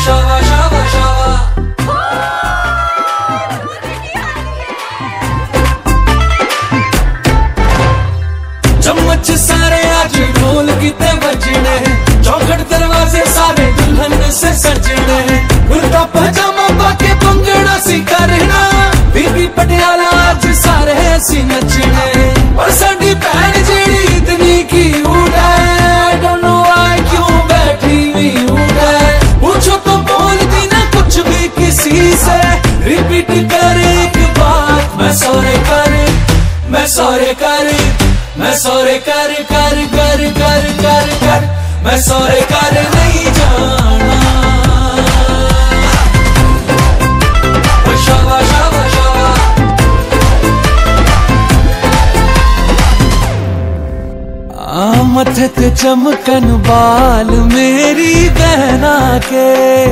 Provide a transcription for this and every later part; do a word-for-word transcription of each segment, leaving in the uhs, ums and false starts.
शावा शावा शावा। चम्मच सारे आज ढोल किते बजने, चौखट दरवाजे सारे दुल्हन से सजने, कुर्ता पजामा पाके पंगड़ा सी करना, बीबी पटियाला आज सारे ऐसी नचने। और साडी भैन जेड़ी इतनी क्यूट है, डोंट नो व्हाई क्यों बैठी हुई उठ है। पूछो तो बोलती ना कुछ भी किसी से, रिपीट कर एक बात मैं सॉरी कर, मैं सॉरी कर, मैं सॉरी कर कर कर कर कर कर, मैं सॉरी कर नहीं जाना। शावा शावा शावा। आ मथे ते चमकन बाल मेरी बहना के,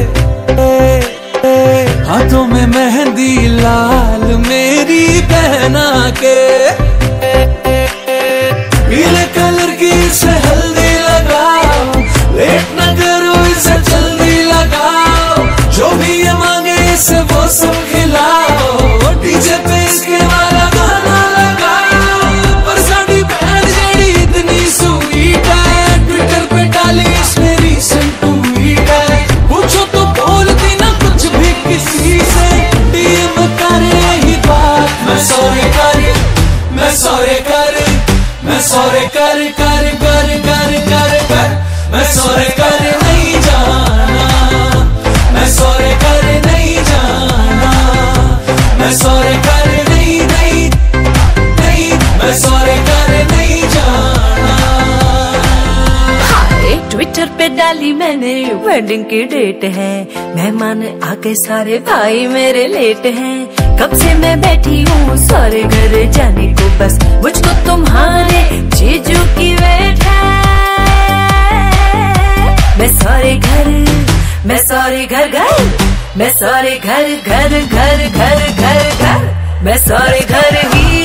हाथों में मेहंदी लाल मेरी बहना के, पीले कलर की इसे हल्दी लगाओ, लेट न करो इसे जल्दी लगाओ, जो भी ये मांगे इसे वो सब खिलाओ, डीजे पे इसके वाला गाना लगाओ। पर साडी बहन जेड़ी इतनी स्वीट है, ट्विटर पे डाली इसने रीसेंट ट्वीट है। पूछो तो बोलती ना कुछ भी किसी से, डीएम करे ही बात मैं सॉरी कर, मैं सॉरी कर, मैं सॉरी कर कर कर कर कर कर, मैं सॉरी कर नहीं जाना, मैं सॉरी कर नहीं जाना, मैं सॉरी कर नहीं नहीं नहीं, मैं सॉरी कर नहीं जाना। हाय ट्विटर पे डाली मैंने वेडिंग की डेट है, मेहमान आके सारे भाई मेरे लेट हैं, कब से मैं बैठी हूँ सारे घर जाने को, बस मुझको तुम्हारे जीजू की वेट है। मैं सारे घर, मैं सारे घर घर, मैं सारे घर घर घर घर घर घर, मैं सारे घर ही